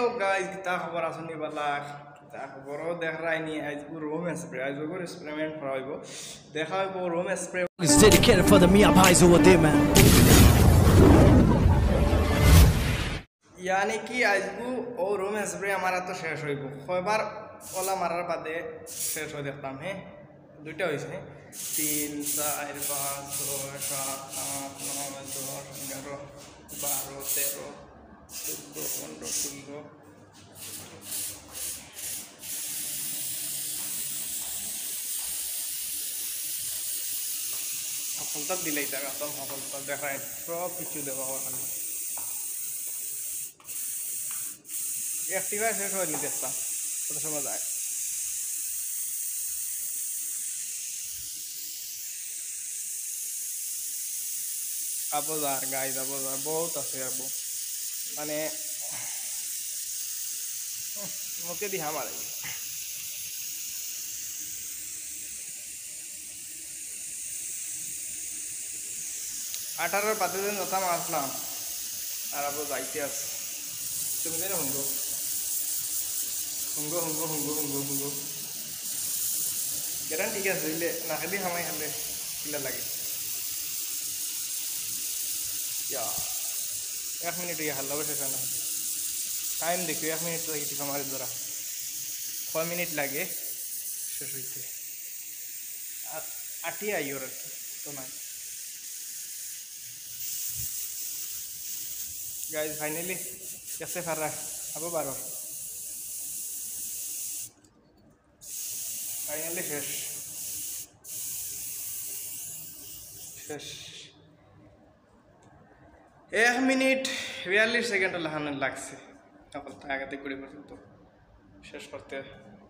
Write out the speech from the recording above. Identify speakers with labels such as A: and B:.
A: Hello guys किता खबर आसनी वाला किता खबर देख रहा नहीं आज को रूम स्प्रे आज को एक्सपेरिमेंट कराइबो देखा को room spray
B: It's dedicated for the Mia Pies over there, man.
A: यानी कि आज को और रूम स्प्रे हमारा तो शेष होइबो কয়বার ওলা মারার বাদে শেষ হয়ে দেখতাম হ্যাঁ দুইটা হইছে 3 4 5 6 7 8 9 10 11 12 13 14 15 16 সফলতা দিলেই তারা তো সফলতা দেখায় সব কিছু দেওয়া হয় একটিবার শেষ হয়নি দেখতাম কত সময় যায় আবজার গাইজ আবজার বহুত আছে আবু মানে মুখে দিহা মারে 18 পাতে দিন যথাম আসলাম আর আবু যাইতে আছে তুমি জানো হুঙ্গো হুঙ্গো হুঙ্গো হুঙ্গো হুঙ্গো হুঙ্গো কেরান ঠিক আছে দিলে না খেলি হামাই হালে কিলা লাগে ইয়া 1 মিনিট ইয়া হাল্লা বসে না টাইম দেখো 1 মিনিট লাগে ঠিক আমার দ্বারা 6 মিনিট লাগে শেষ হইতে আটি আইও আর তো না गाइस फाइनली कैसे फर रहा है अब बार फाइनली शेष शेष 1 मिनट 42 सेकेंड लहान লাগছে তখন আগে থেকে 20% শেষ করতে